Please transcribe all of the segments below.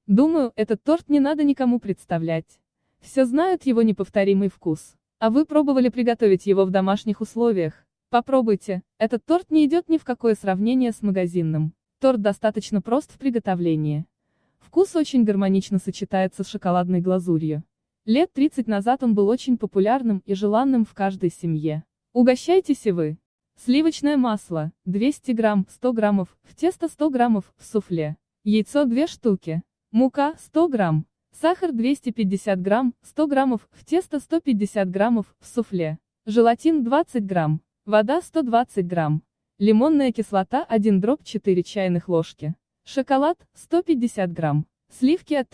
Думаю, этот торт не надо никому представлять. Все знают его неповторимый вкус. А вы пробовали приготовить его в домашних условиях? Попробуйте, этот торт не идет ни в какое сравнение с магазинным. Торт достаточно прост в приготовлении. Вкус очень гармонично сочетается с шоколадной глазурью. Лет 30 назад он был очень популярным и желанным в каждой семье. Угощайтесь и вы. Сливочное масло, 200 грамм, 100 граммов, в тесто 100 граммов, в суфле. Яйцо 2 штуки. Мука, 100 грамм. Сахар 250 грамм, 100 граммов, в тесто 150 граммов, в суфле. Желатин 20 грамм. Вода 120 грамм. Лимонная кислота 1/4 чайных ложки. Шоколад 150 грамм. Сливки от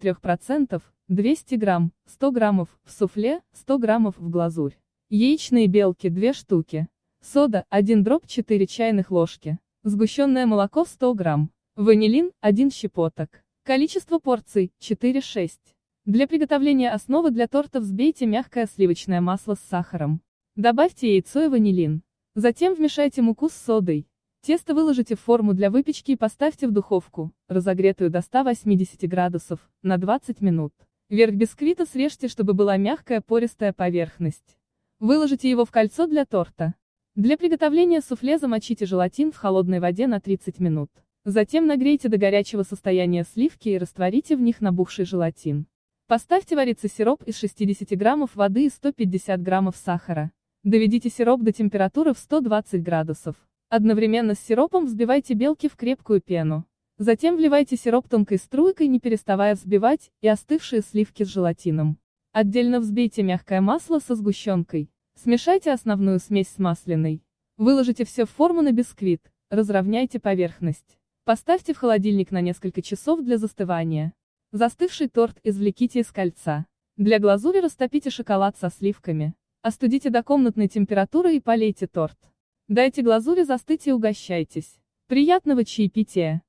33%, 200 грамм, 100 граммов, в суфле, 100 граммов в глазурь. Яичные белки 2 штуки. Сода 1/4 чайных ложки. Сгущенное молоко 100 грамм. Ванилин 1 щепоток. Количество порций 4-6. Для приготовления основы для торта взбейте мягкое сливочное масло с сахаром. Добавьте яйцо и ванилин. Затем вмешайте муку с содой. Тесто выложите в форму для выпечки и поставьте в духовку, разогретую до 180 градусов, на 20 минут. Верх бисквита срежьте, чтобы была мягкая пористая поверхность. Выложите его в кольцо для торта. Для приготовления суфле замочите желатин в холодной воде на 30 минут. Затем нагрейте до горячего состояния сливки и растворите в них набухший желатин. Поставьте вариться сироп из 60 граммов воды и 150 граммов сахара. Доведите сироп до температуры в 120 градусов. Одновременно с сиропом взбивайте белки в крепкую пену. Затем вливайте сироп тонкой струйкой, не переставая взбивать, и остывшие сливки с желатином. Отдельно взбейте мягкое масло со сгущенкой. Смешайте основную смесь с масляной. Выложите все в форму на бисквит, разровняйте поверхность. Поставьте в холодильник на несколько часов для застывания. Застывший торт извлеките из кольца. Для глазури растопите шоколад со сливками. Остудите до комнатной температуры и полейте торт. Дайте глазури застыть и угощайтесь. Приятного чаепития!